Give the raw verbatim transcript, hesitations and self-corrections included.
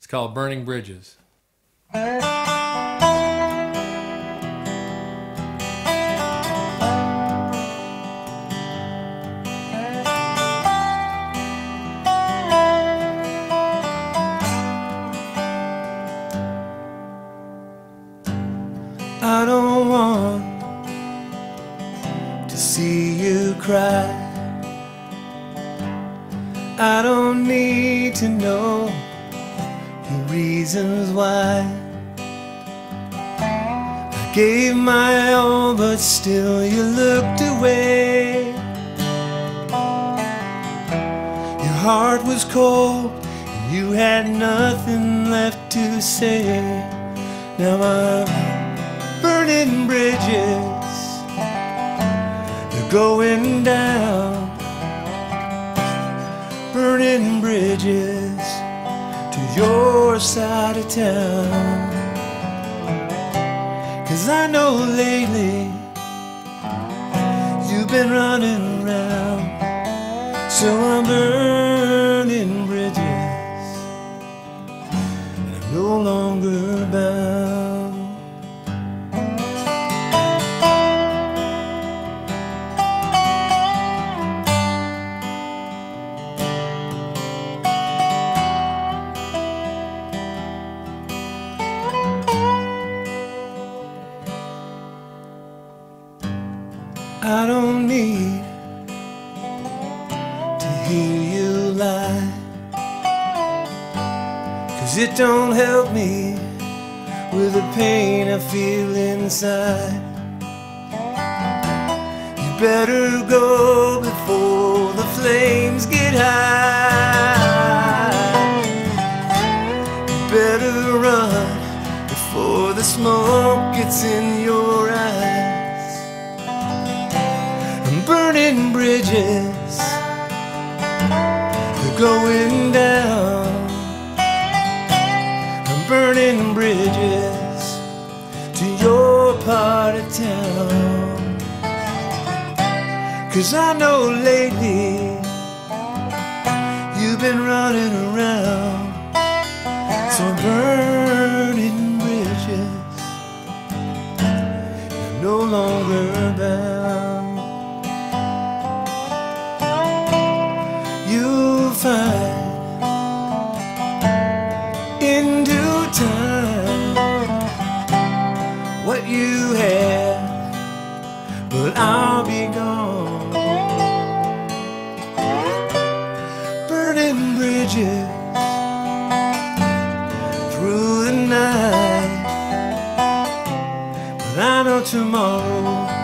It's called Burning Bridges. I don't want to see you cry. I don't need to know the reasons why. I gave my all, but still you looked away. Your heart was cold and you had nothing left to say. Now I'm burning bridges, they're going down. Burning bridges to your side of town. 'Cause I know lately you've been running around, so I'm burning bridges and I'm no longer bound. I don't need to hear you lie, 'cause it don't help me with the pain I feel inside. You better go before the flames get high. You better run before the smoke gets in your eyes. Burning bridges, they're going down. I'm burning bridges to your part of town. 'Cause I know lately you've been running around, so I'm burning bridges, I'm no longer bound. You'll find in due time what you had, but I'll be gone. Burning bridges through the night, but I know tomorrow